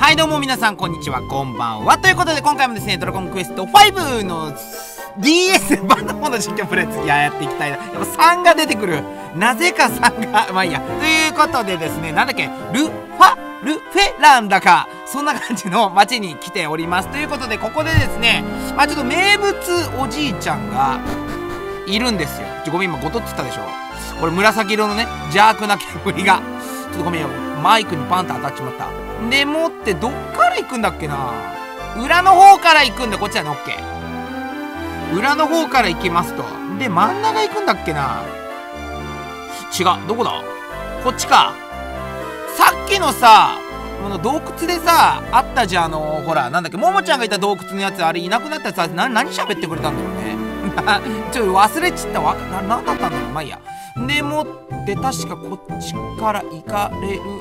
はいどうも皆さんこんにちは、こんばんは。ということで今回もですね、ドラゴンクエスト5の DS 版の方の実況プレイ次はやっていきたいな。やっぱ3が出てくる。なぜか3が、まあいいや。ということでですね、なんだっけ、ルフェランだか、そんな感じの街に来ております。ということで、ここでですね、まあちょっと名物おじいちゃんがいるんですよ。ごめん、今ゴトって言ったでしょ。これ紫色のね、邪悪な煙が。ちょっとごめんよ、マイクにパンと当たっちまった。でもってどっから行くんだっけな。裏の方から行くんだ。こっちはね、オッケー。裏の方から行きますと。で真ん中行くんだっけな。違う、どこだ。こっちか。さっきのさ、この洞窟でさあったじゃん、ほらなんだっけ、ももちゃんがいた洞窟のやつ、あれいなくなったやつは何喋ってくれたんだろうねちょっと忘れちったわ。何だったんだろう。まあいいや。でもって確かこっちから行かれる。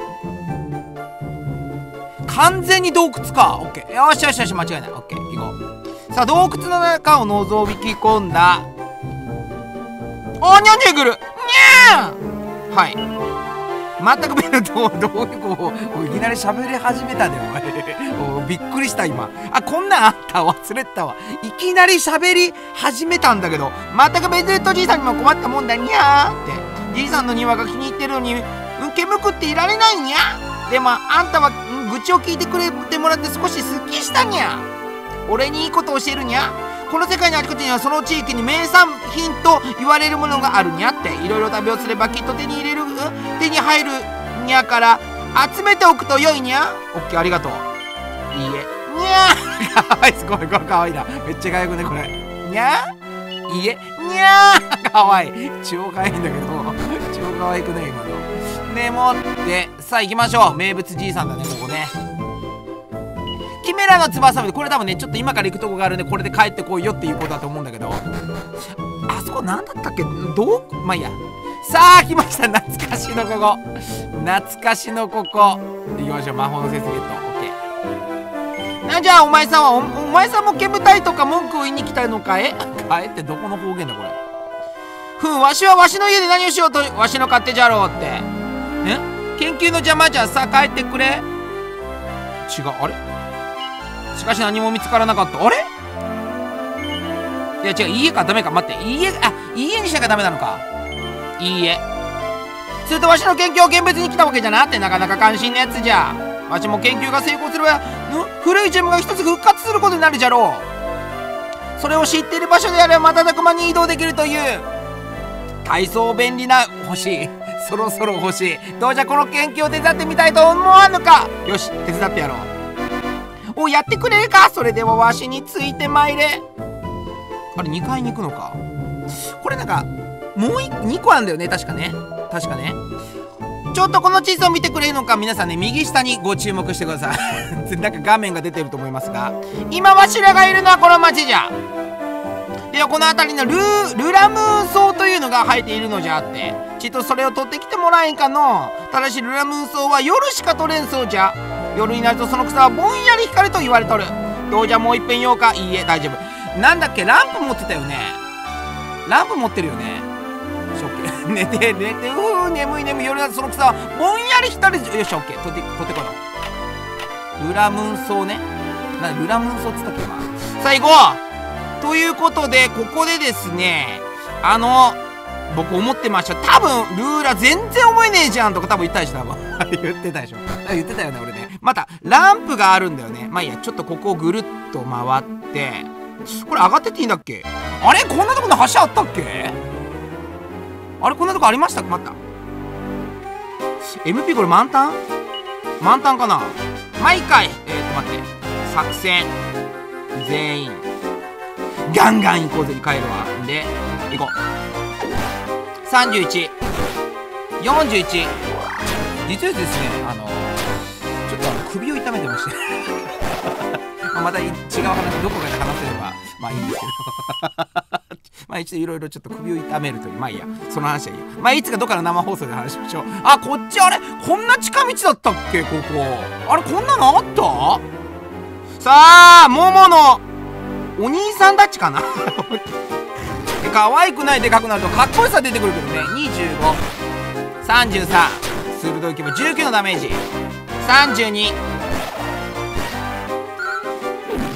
完全に洞窟か。オッケー。よしよしよし、間違いない。オッケー、行こう。さあ洞窟の中を覗き込んだ。おにゃんにゃぐるにゃーん。はい、全く別のどういうこういきなり喋り始めたで、お前びっくりした今。あ、こんなんあった、忘れてたわ。いきなり喋り始めたんだけど、全く別のじいさんにも困ったもんだにゃーって。じいさんの庭が気に入ってるのにけむくっていられないにゃ。でもあんたは愚痴を聞いてくれてもらって少しすっきりしたにゃ。俺にいいことを教えるにゃ。この世界のあちこちにはその地域に名産品と言われるものがあるにゃって。いろいろ食べをすればきっと手に入るにゃから集めておくと良いにゃ。オッケー、ありがとう。いいえにゃーかわいい。すごい、これかわいいな。めっちゃかわいくねこれ。にゃー、いいえにゃーかわいい。超かわいいんだけど超かわいくね今の。でもってさあ行きましょう。名物じいさんだね、ここね。キメラの翼で、これ多分ねちょっと今から行くとこがあるんで、これで帰ってこいよっていうことだと思うんだけど、あそこなんだったっけ、まあいいや。さあ来ました、懐かしのここ。懐かしのここ行きましょう。魔法のセスゲット。オッケー。じゃあお前さんはお前さんも煙たいとか文句を言いに来たのかえかえってどこの方言だこれ。わしはわしの家で何をしようとわしの勝手じゃろうって。研究の邪魔じゃ。さあ帰ってくれ。違う、あれ。しかし何も見つからなかった。あれ、いや違う、家か。ダメか、待って、家にしなきゃダメなのか。いいえ。するとわしの研究を現物に来たわけじゃなって。なかなか関心なやつじゃ。わしも研究が成功すれば古いジェムが一つ復活することになるじゃろう。それを知っている場所であれば瞬く間に移動できるという大層便利な星。そろそろ欲しい。どうじゃこの研究を手伝ってみたいと思わぬか。よし、手伝ってやろう。お、やってくれるか。それではわしについてまいれ。あれ2階に行くのか。これなんかもう2個あるんだよね、確かね。ちょっとこの地図を見てくれるのか。皆さんね、右下にご注目してくださいなんか画面が出てると思いますが、今わしらがいるのはこの町じゃ。ではこの辺りのルラムーン草というのが生えているのじゃって。ちっとそれを取ってきてもらえんかの。ただしルラムーン草は夜しか取れんそうじゃ。夜になるとその草はぼんやり光ると言われとる。どうじゃもう一遍言おうか。いいえ大丈夫。なんだっけ、ランプ持ってたよね。ランプ持ってるよね。しょっけ寝て眠い眠い。夜になるとその草はぼんやり光る。よし、オッケー、取ってこよう。ルラムーン草ね。ルラムーン草っつったっけ。まあさあ行こうということで、ここでですね、僕思ってました。多分ルーラ全然覚えねえじゃんとか多分言ったでしょ。多分言ってたでしょ。言ってたよね俺ね。またランプがあるんだよね。まあいいや、ちょっとここをぐるっと回って、これ上がってっていいんだっけ。あれ、こんなとこの橋あったっけ。あれ、こんなとこありましたっけ。待った、 MP これ満タンかな。まあいいかい。待って、作戦全員ガンガン行こうぜに帰るわ。んで行こう。31、41。実はですね、ちょっと首を痛めてましてまた違う話、どこかで話せればまあいいんですけどまあ一度いろいろちょっと首を痛めるという、まあいいや、その話はいいや。まあいつかどっかの生放送で話しましょう。あ、こっち、あれこんな近道だったっけここ。あれ、こんなのあった。さあモモのお兄さんたちかな可愛くないでかくなるとかっこよさ出てくるけどね。25、33、鋭い牙19のダメージ、32、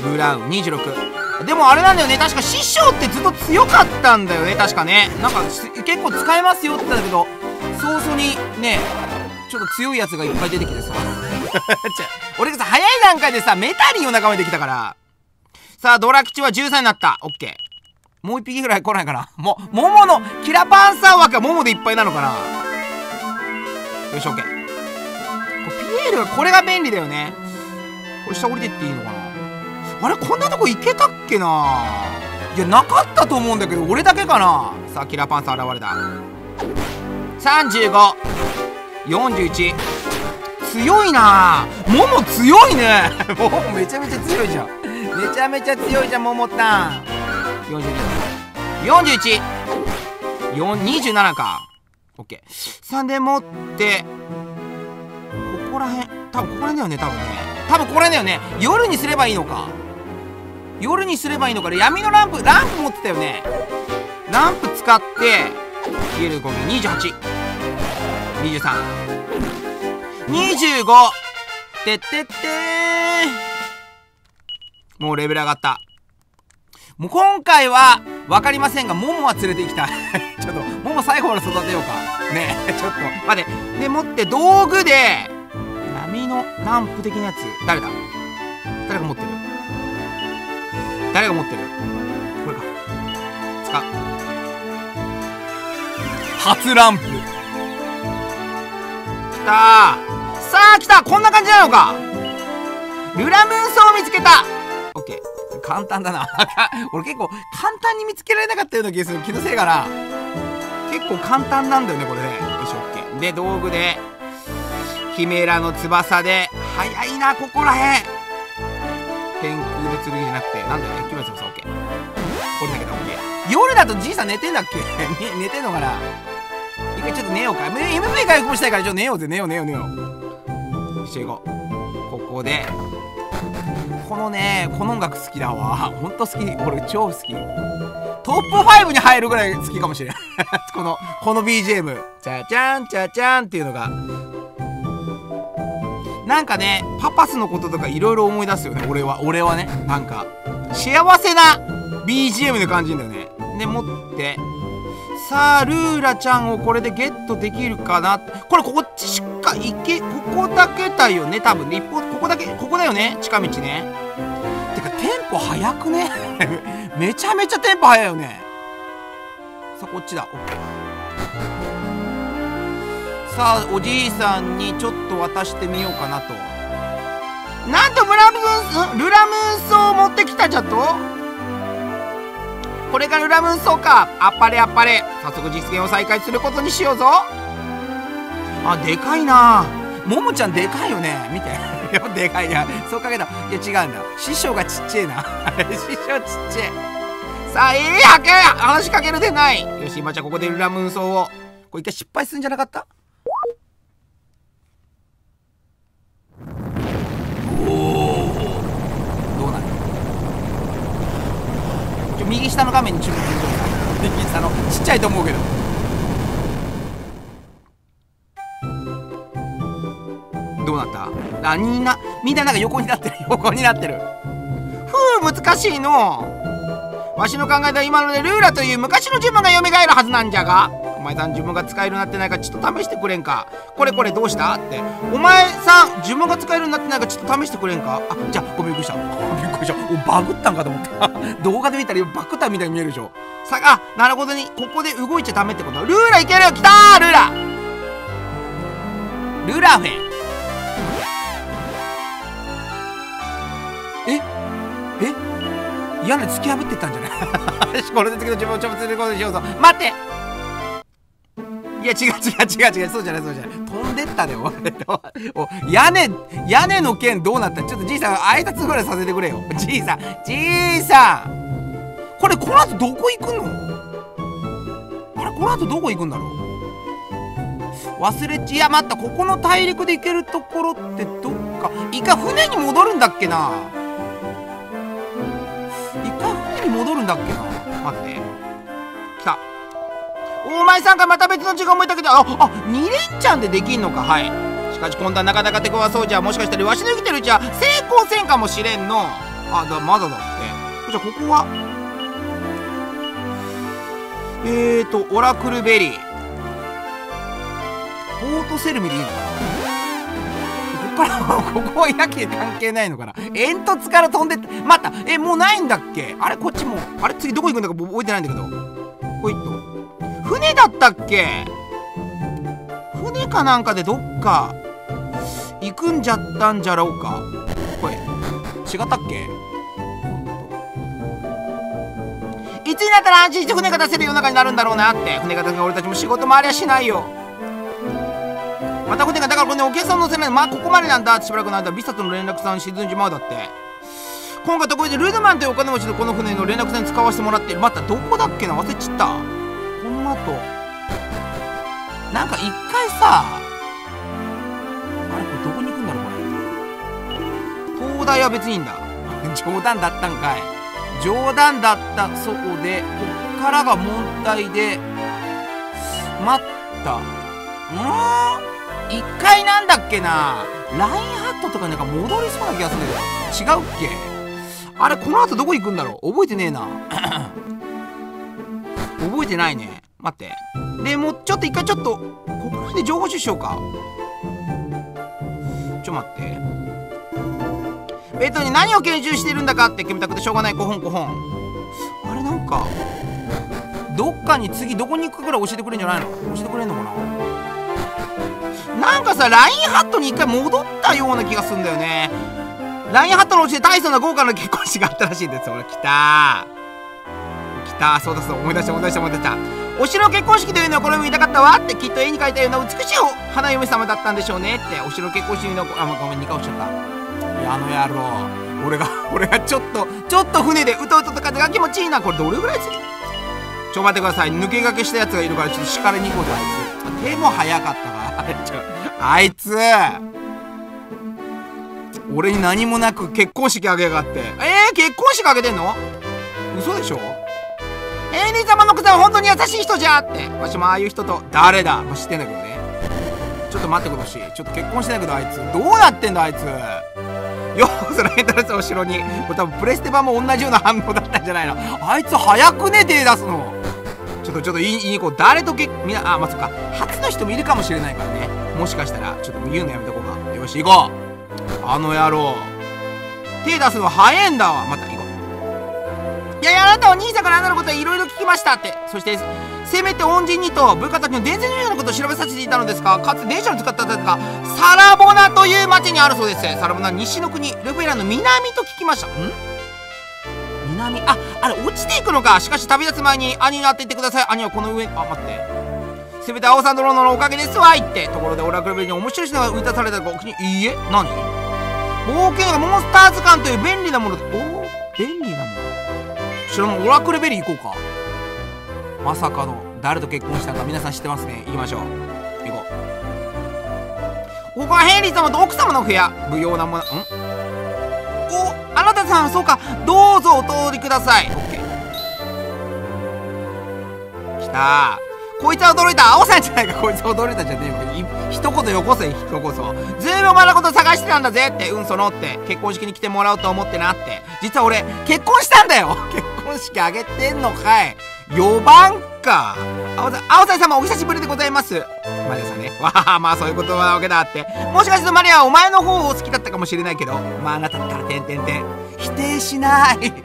ブラウン26。でもあれなんだよね、確か師匠ってずっと強かったんだよね、確かね。なんか結構使えますよって言ったんだけど、早々にねちょっと強いやつがいっぱい出てきてさ俺がさ早い段階でさメタリンを仲間にできたから。さあドラ吉は13になった。オッケー。もう一匹ぐらい来ないかな。モモのキラパンサー枠はモモでいっぱいなのかな。よしオッケー。ピエールはこれが便利だよね。これ下降りてっていいのかな。あれこんなとこ行けたっけな。いやなかったと思うんだけど俺だけかな。さあキラパンサー現れた。35、41。強いな。モモ強いねモモめちゃめちゃ強いじゃん。めちゃめちゃ強いじゃんモモタン。42、41、27か。オッケー。3でもってここらへん、多分ここらへんだよね。多分ここらへんだよね。夜にすればいいのか。夜にすればいいのか。闇のランプ持ってたよね。ランプ使って消えるゴミ。28、23、25。てってってー。もうレベル上がった。もう今回は分かりませんがモモは連れて行きたいちょっとモモ最後まで育てようかねえちょっと待って。でもって道具で闇のランプ的なやつ誰だ。誰が持ってる。誰が持ってる。これか。使う。初ランプきたー。さあ来た。こんな感じなのか。ルラムーンソを見つけた。オッケー。簡単だな俺結構簡単に見つけられなかったような気がする。気のせいかな。結構簡単なんだよねこれね。よしオッケー。で道具でキメラの翼で早いなここらへん。天空の剣じゃなくてなんだよね。キメラの翼。オッケー。これだけだ。オッケー。夜だとじいさん寝てんだっけ寝てんのかな。一回ちょっと寝ようか。MVP 回復もしたいからちょっと寝ようぜ。寝よう。よし行こう。ここでこのねこの音楽好きだわ。ほんと好き。俺超好き。トップ5に入るぐらい好きかもしれんこの BGM チャチャンチャチャンっていうのがなんかねパパスのこととかいろいろ思い出すよね。俺はねなんか幸せな BGM で感じるんだよね。で持ってさあルーラちゃんをこれでゲットできるかな。これこっちしか行けここだけだよね多分ね。一方ここだよね近道ね。てかテンポ速くねめちゃめちゃテンポ速いよね。さあこっちだ。オッケー。さあおじいさんにちょっと渡してみようかなと。なんとルラムーンソーを持ってきたじゃと。これがルラムーンソーか。あっぱれあっぱれ。早速実現を再開することにしようぞ。あでかいな。ももちゃんでかいよね。見てでかい。いやそうかけた。いや違うんだ。師匠がちっちゃいな師匠ちっちゃい。さあ話しかけるでない。よし今じゃあここでルラムーンソーをこれ一回失敗するんじゃなかった。おおどうなる。右下の画面に注目してください。右下のちっちゃいと思うけどどうなった。あみんななんか横になってる。ふう難しいの。わしの考えた今のでルーラという昔の呪文が蘇るはずなんじゃが、お前さん呪文が使えるようになってないかちょっと試してくれんか。これどうしたって。お前さん呪文が使えるようになってないかちょっと試してくれんか。あじゃあびっくりしたおバグったんかと思った動画で見たらバグったみたいに見えるでしょ。さあなるほどにここで動いちゃダメってこと。ルーラいけるよ。来たールーラフェン。屋根突き破ってったんじゃないこれで次の自分をちょっとすることにしようぞ。待って。いや違うそうじゃない飛んでったでお屋根の件どうなった。ちょっとじいさん挨拶ぐらいさせてくれよ。じいさんこれこの後どこ行くの。あれこの後どこ行くんだろう。忘れちいや待った。ここの大陸で行けるところってどっか一回船に戻るんだっけな。戻るんだっけな。待って来た。お前さんがまた別の字が思えたけど2連チャンでできんのか。はい。しかし今度はなかなか手強そうじゃ。もしかしたらわしの生きてるうちは成功せんかもしれんの。 まだだって。じゃあここはオラクルベリーポートセルミでいいのかな。ここはやけ関係ないのかな。煙突から飛んでって待った。もうないんだっけ。あれこっちもあれ次どこ行くんだか覚えてないんだけど。ほいっと船だったっけ。船かなんかでどっか行くんじゃったんじゃろうか。これ違ったっけ。いつになったら安心して船が出せる世の中になるんだろうなって。船が出せば俺たちも仕事もありゃしないよ。また船がだからこれねお客さん乗せない。ここまでなんだって。しばらくなんだビサとの連絡船沈んじまうだって。今回特別ルドマンというお金持ちのこの船の連絡船使わせてもらってる。またどこだっけな忘れちった。この後なんか一回さあれこれどこに行くんだろうこれ。灯台は別にいいんだ。冗談だったんかい。冗談だったそうでこっからが問題で待った一回なんだっけなラインハットとかなんか戻りそうな気がするんだけど違うっけ。あれこの後どこ行くんだろう覚えてねえな覚えてないね。待ってでもうちょっと一回ちょっとここら辺で情報収集しようか。待って何を研修してるんだかって決めたくてしょうがないコホン。あれなんかどっかに次どこに行くかぐらい教えてくれんじゃないの。教えてくれんのかな。なんかさラインハットに一回戻ったような気がするんだよね。ラインハットのうちで大層な豪華な結婚式があったらしいんですよ。来たそうだ思い出した。お城の結婚式というのはこれも見たかったわって。きっと絵に描いたような美しい花嫁様だったんでしょうねって。お城の結婚式のごめん2回落ちちゃった。あの野郎俺がちょっと船でうとうとと風が気持ちいいな。これどれぐらい待ってください。抜け駆けしたやつがいるからちょっと叱りに行こうぜ。あいつ手も早かったからあいつ俺に何もなく結婚式あげやがって。結婚式あげてんの嘘でしょ。平林様の方は本当に優しい人じゃって。わしもああいう人と誰だ、知ってんだけどね。ちょっと待ってほしい。ちょっと結婚してないけどあいつどうなってんだあいつ。ようそのエントランス後ろにこれ多分プレステ版も同じような反応だったんじゃないの。あいつ早くね手出すの。ちょっと言いに行こう。誰とそっか初の人もいるかもしれないからね。もしかしたらちょっと言うのやめとこうか。よし行こう。あの野郎手出すの早いんだわ。また行こう。いやあなたは兄さんからあなたのことはいろいろ聞きましたって。そしてせめて恩人にと部下たちの伝説のようなことを調べさせていたのですが、かつて電車を使ったがサラボナという町にあるそうです。サラボナ西の国ルベラの南と聞きました。南あれ落ちていくのか。しかし旅立つ前に兄に会っていってください。兄はこの上待ってせめて青さんドローンのおかげですわいって。ところでオラクルベリーに面白い人が生み出されたかお気にいいえ何冒険がモンスター図鑑という便利なもので便利なもの知らない。オラクルベリー行こうか。まさかの誰と結婚したか皆さん知ってますね。行きましょう。行こう。ここはヘンリー様と奥様の部屋。不要なものあなたさんそうかどうぞお通りください。オッケー来たこいつは驚いた。青さんじゃないか。こいつは驚いたじゃねえよ。一言よこせずいぶんお前のこと探してたんだぜって。そのって結婚式に来てもらおうと思ってなって。実は俺結婚したんだよ。結婚式あげてんのかい。4番か。青さん様お久しぶりでございます。マリアさんね。まあそういうことなわけだって。もしかするとマリアはお前の方を好きだったかもしれないけどあなたったら否定しない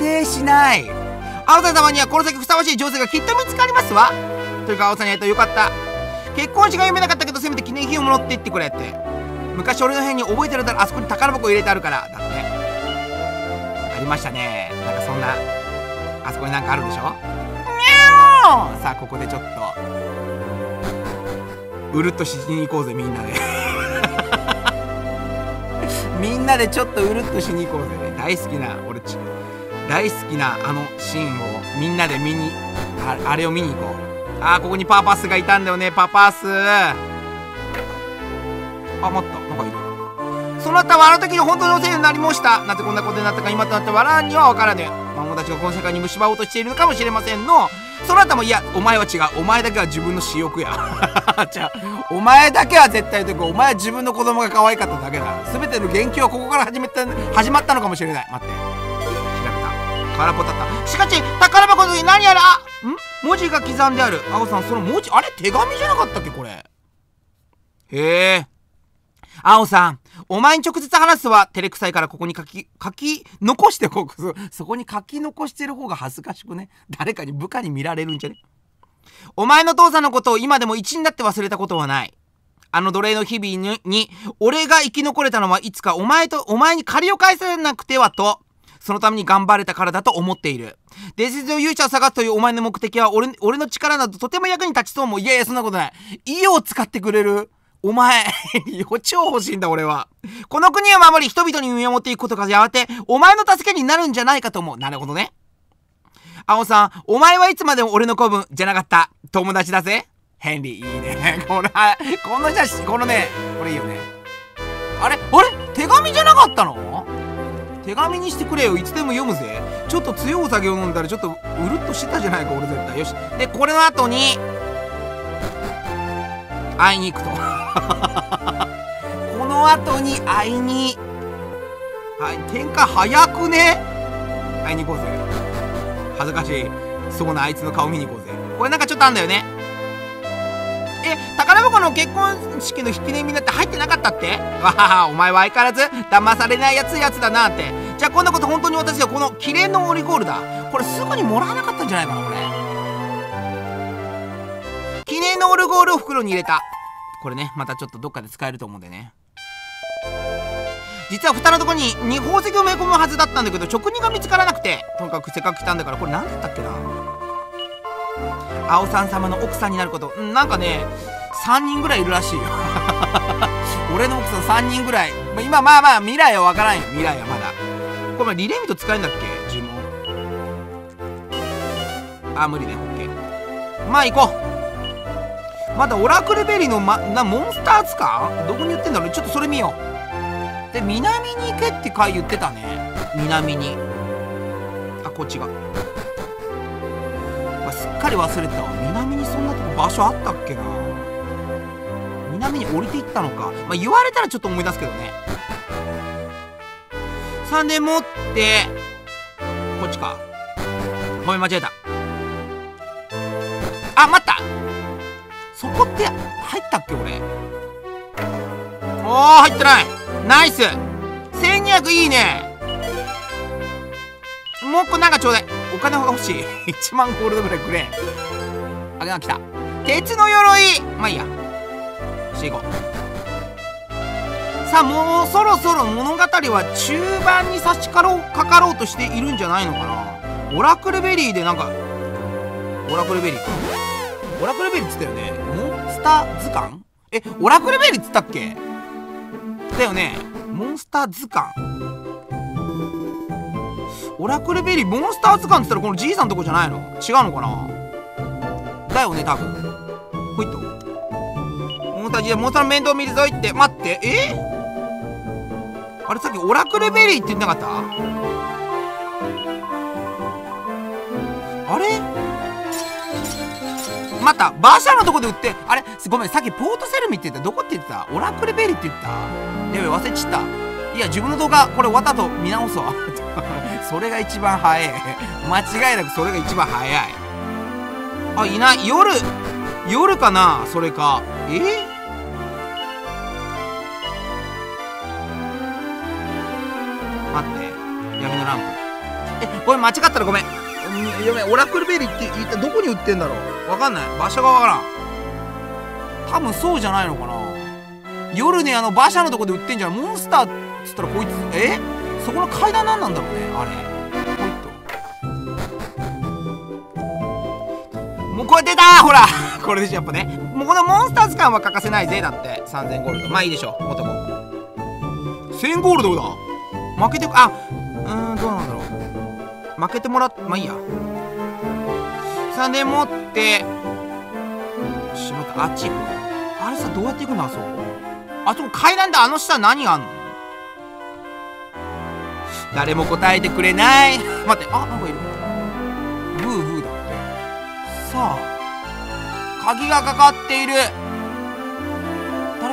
青さん様にはこの先ふさわしい女性がきっと見つかりますわ。というか青さんに会えたらよかった。結婚式が読めなかったけどせめて記念品をもらっていってくれって。昔俺の辺に覚えてるだろ。あそこに宝箱入れてあるからだって。ありましたね。なんかそんなあそこになんかあるでしょ。さあここでちょっとうるっとしに行こうぜみんなでみんなでちょっとうるっとしに行こうぜね。大好きなあのシーンをみんなで見にあれを見に行こう。ここにパパスがいたんだよね。パパス待ったなんかいる。そなたはあの時の本当のせいになりました。なぜこんなことになったか今となって笑うには分からぬ。孫たちがこの世界に蝕まおうとしているのかもしれませんの。そなたもいやお前は違う。お前だけは自分の私欲やじゃお前だけは絶対言うとく。お前は自分の子供が可愛かっただけだ。全ての元気はここから始まったのかもしれない。待って、調べた。空ポタッタ。しかし宝箱の時何やら、文字が刻んである。青さん、その文字、あれ手紙じゃなかったっけこれ。へえ。青さん、お前に直接話すは照れくさいからここに書き残しておく。そこに書き残してる方が恥ずかしくね。誰かに部下に見られるんじゃね。お前の父さんのことを今でも一になって忘れたことはない。あの奴隷の日々に俺が生き残れたのはいつかお前に借りを返さなくてはと、そのために頑張れたからだと思っている。伝説の勇者を探すというお前の目的は俺の力などとても役に立ちそうも。いやいや、そんなことない。家を使ってくれるお前超欲しいんだ俺は。この国を守り人々に見守っていくことがやがてお前の助けになるんじゃないかと思う。なるほどね。青さん、お前はいつまでも俺の子分じゃなかった。友達だぜ。ヘンリー、いいね。この写真、このね、これいいよね。あれ手紙じゃなかったの？手紙にしてくれよ。いつでも読むぜ。ちょっと強いお酒を飲んだらちょっとうるっとしてたじゃないか俺絶対。よし。で、これの後に会いに行くとこの後に会いに、はい、展開早くね。会いに行こうぜ。恥ずかしいそうなあいつの顔見に行こうぜ。これなんかちょっとあんだよね。宝箱の結婚式の引き念になって入ってなかったって。わはは、お前は相変わらず騙されないやつだなって。じゃあこんなこと本当に私がこのキレイのオリゴールだ。これすぐにもらわなかったんじゃないかなこれ。記念のオルゴールを袋に入れた。これね、またちょっとどっかで使えると思うんでね。実は蓋のとこに宝石を埋め込むはずだったんだけど職人が見つからなくて、とにかくせっかく来たんだから、これ何だったっけな。青さん様の奥さんになること、なんかね3人ぐらいいるらしいよ俺の奥さん3人ぐらい、今まあ未来は分からんよ。未来はまだこれリレーミット使えんだっけ呪文。無理ね。オッケー。まあ行こう。まだオラクルベリーの、モンスターズかどこに言ってんだろう。ちょっとそれ見よう。で、南に行けって回言ってたね。南に、こっちが、すっかり忘れてたわ。南にそんなとこ場所あったっけな。南に降りていったのか。言われたらちょっと思い出すけどね。3でもってこっちか。ごめん間違えた。待った、そこって入ったっけ俺。入ってない。ナイス。1200いいね。もう一個なんかちょうだい。お金が欲しい1万ゴールドぐらいくれ。来た。鉄の鎧。まあいいや。していこう。さあ、もうそろそろ物語は中盤に差し掛かろうとしているんじゃないのかな。オラクルベリーでなんか、オラクルベリーっつったよね。モンスター図鑑。オラクルベリーっつったっけだよね。モンスター図鑑。オラクルベリーモンスター図鑑っつったらこのじいさんのとこじゃないの？違うのかな。だよね多分。ほいっと。モンスターじゃモンスターの面倒見るぞいって。待って、あれさっきオラクルベリーって言ってなかった？あれまたバーシャーのとこで売って、あれごめん、さっきポートセルミって言った。どこって言ってた？オラクルベリーって言った。やべ忘れちった。いや自分の動画これ終わった後見直そうそれが一番早い間違いなくそれが一番早い。いない。夜かな。それか待って、闇のランプ。これ間違ったらごめん。オラクルベリーって言った。どこに売ってんだろう。わかんない。場所がわからん。多分そうじゃないのかな。夜ね馬車のとこで売ってんじゃん。モンスターっつったらこいつ。そこの階段なんだろうねあれ。ほいっと。もうこれ出たーほらこれでしょやっぱね。もうこのモンスター図鑑は欠かせないぜ。だって3000ゴールド。まあいいでしょ男。1000ゴールドだ。負けてどうなんだろう。負けてもらって、まあいいや。3でもってしまった。あっち行く。あれさどうやって行くの。あそこ階段で下何があんの。誰も答えてくれない待って、なんかいる。ブーブーだって。さあ鍵がかかっている。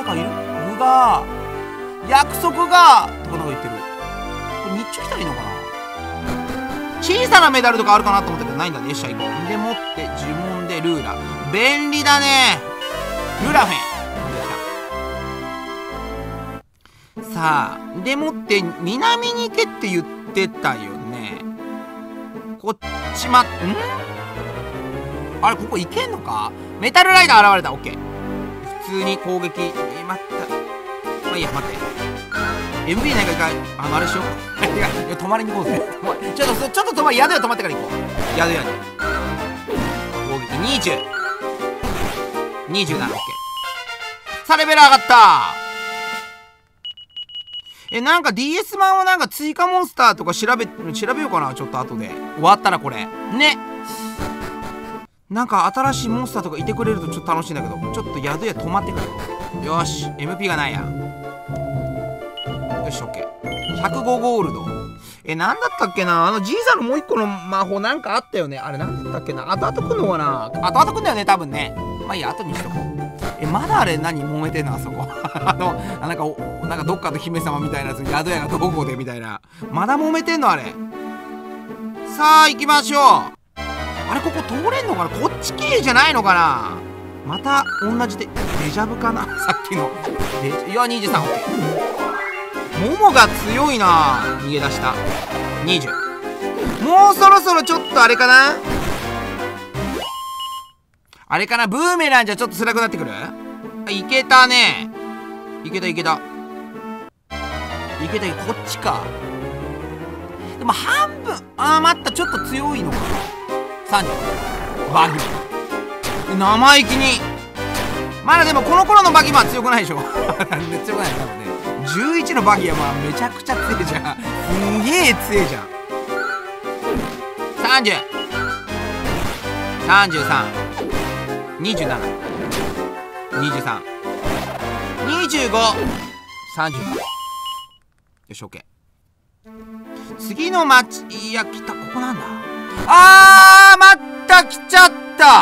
かいる？具が、約束が、とかなんか言ってる。これ日中来たらいいのかな？小さなメダルとかあるかなと思ったけどないんだね。よっしゃ、行こう。でもって、呪文でルーラ。便利だね。ルラフェン。さあ、でもって、南に行けって言ってたよね。こっちあれ、ここ行けんのか？メタルライダー現れた。オッケー。普通に攻撃。待った。まあいいや、待って。MB ないか一回、あれしよう。いや、止まりに行こうぜ。ちょっと止まり、宿屋止まってから行こう。宿屋に。攻撃20。27、オッケー。さあ、レベル上がった。なんか DS 版はなんか追加モンスターとか調べようかな。ちょっと後で。終わったらこれ。ね。なんか新しいモンスターとかいてくれるとちょっと楽しいんだけど、ちょっと宿屋止まってくる。よし、MP がないや。よし、オッケー。105ゴールド。なんだったっけな、じいさんのもう一個の魔法なんかあったよね。あれなんだったっけな。後々来んのかな。後々来んだよね、多分ね。まあいいや、後にしとこう。まだあれ何揉めてんのあそこ。なんかどっかの姫様みたいなやつ、宿屋がどこでみたいな。まだ揉めてんのあれ。さあ、行きましょう。あれ、ここ通れんのかな。こっち系じゃないのかな。また同じでデジャブかな。さっきのいや23。オッケー。モモが強いな。逃げ出した。20。もうそろそろちょっとあれかな。あれかな。ブーメランじゃちょっと辛くなってくる。いけたね。いけた。こっちか。でも半分。待った。ちょっと強いのかな。30。バギー。生意気に。まだでもこの頃のバギーは強くないでしょ。強くないね、多分ね。11のバギーはめちゃくちゃ強いじゃん。すんげえ強いじゃん。30。33。27。23。25。30。よし、OK。次の町、いや、来た、ここなんだ。待った、来ちゃった。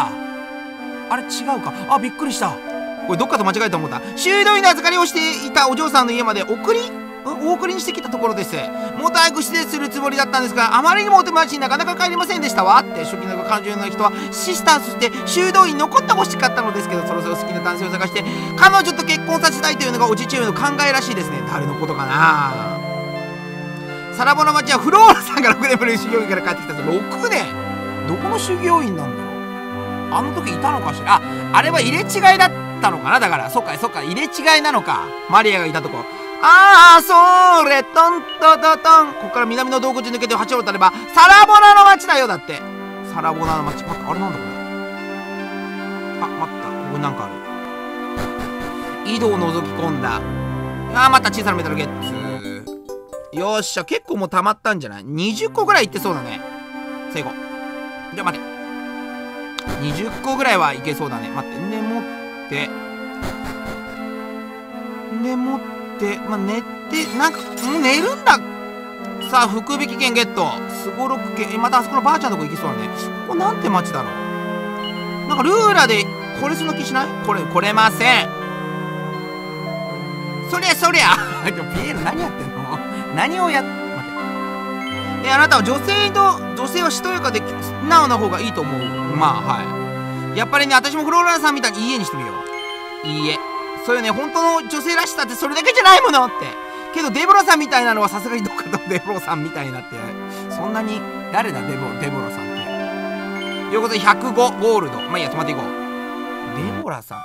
あれ、違うか。びっくりした。これ、どっかと間違えたと思った。修道院の預かりをしていたお嬢さんの家までお送りにしてきたところです。もっと早く施設するつもりだったんですが、あまりにもお手間になかなか帰りませんでしたわ。って初期の彼女の人はシスターとして修道院に残ってほしかったのですけど、そろそろ好きな男性を探して彼女と結婚させたいというのがお父上の考えらしいですね。誰のことかな。サラボの町はフローラさんが6年ぶりに修行院から帰ってきたんです。6年。どこの修行院なんだろう。あの時いたのかしら。あれは入れ違いだったのかな。だからそっか入れ違いなのか。マリアがいたとこ。それトントトトン。ここから南の洞窟に抜けて8を渡ればサラボナの町だよ。だってサラボナの町。待って、あれなんだこれ。待った、ここなんかある。井戸を覗き込んだ。また小さなメタルゲッツ。よっしゃ、結構もう溜まったんじゃない？ 20 個ぐらいいってそうだね。成功。じゃあ待て。20個ぐらいはいけそうだね。待って。持って、寝て、なんか、もう寝るんだ。さあ、福引券ゲット。すごろく券。またあそこのばあちゃんのとこ行きそうだね。ここなんて街だろう。なんかルーラで、これその気しない？これません。そりゃピエール何やってんの？何を待って。あなたは女性はしとやかで素直な方がいいと思う。はい。やっぱりね、私もフローラさんみたいにいい絵にしてみよう。いいえ。そういうね、本当の女性らしさってそれだけじゃないものって。けどデボロさんみたいなのはさすがにどっかとデボロさんみたいになって。そんなに、誰だデボロさんって。ということで105ゴールド。まあいいや、止まっていこう。デボラさん。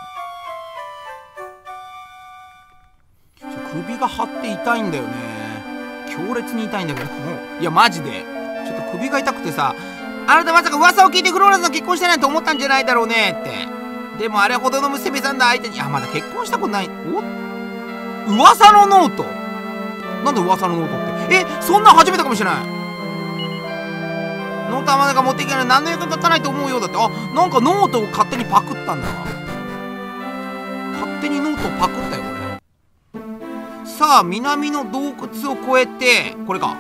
首が張って痛いんだよね。強烈に痛いんだけど。いや、マジで。ちょっと首が痛くてさ、あなたまさか噂を聞いてフローラさんと結婚してないと思ったんじゃないだろうねって。でもあれほどの娘さんの相手に、まだ結婚したことない。噂のノート。なんで噂のノートって。そんなん初めてかもしれない。ノートはまだか持っていけない。何の役に立たないと思うようだって。なんかノートを勝手にパクったんだわ。勝手にノートをパクったよ、これ。さあ、南の洞窟を越えて、これか。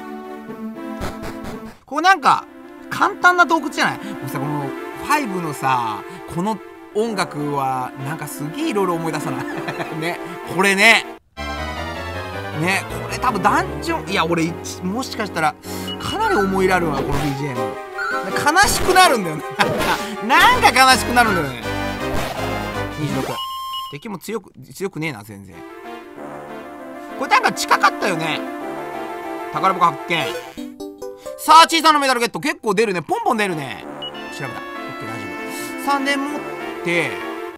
ここなんか、簡単な洞窟じゃない？もうさ、この5のさ、この音楽はなんかすげえいろいろ思い出さないね、これねこれ多分ダンジョン、いや俺もしかしたらかなり思い入れあるわこの BGM。悲しくなるんだよねなんか悲しくなるんだよね。26、敵も強くねえな全然。これ多分近かったよね。宝箱発見。さあ小さなメダルゲット。結構出るね、ポンポン出るね。調べた。 OK 大丈夫。3年持って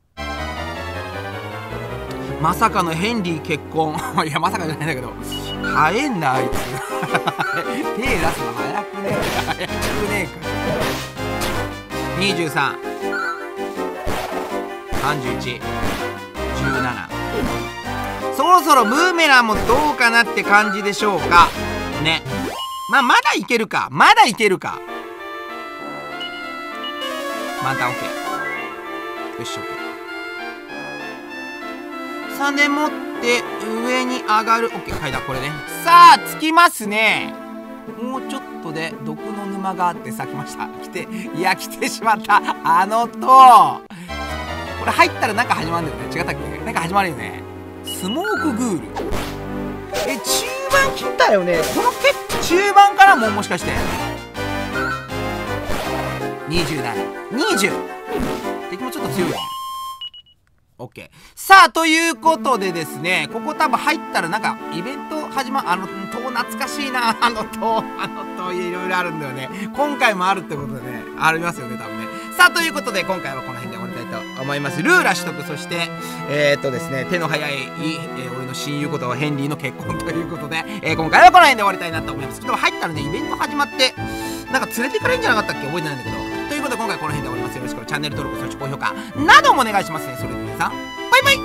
まさかのヘンリー結婚いやまさかじゃないんだけど、早えんだあいつ手出すの早くねえか。23、31、17。そろそろブーメランもどうかなって感じでしょうかね。まだいけるか、また OK。 よし OK。3で持って上に上がる。 OK 階段これね。さあ着きますね。もうちょっとで毒の沼があってさ、来ました。来てしまった。これ入ったらなんか始まるんだよね。違ったっけ、なんか始まるよね。スモークグール。中盤切ったよね。この中盤からもしかして27、20。敵もちょっと強いよね。OK。さあということでですね、ここ多分入ったらなんかイベント始まる。塔懐かしいな。塔いろいろあるんだよね。今回もあるってことでね、ありますよね多分ね。さあということで今回はこの辺で終わりたいと思います。ルーラ取得、そしてですね、手の早い、俺の親友ことヘンリーの結婚ということで、今回はこの辺で終わりたいなと思います。ちょっと入ったらね、イベント始まってなんか連れていかれるんじゃなかったっけ、覚えてないんだけど。ということで今回はこの辺で終わります。よろしくチャンネル登録、そして高評価などもお願いしますね。それでは皆さんバイバイ。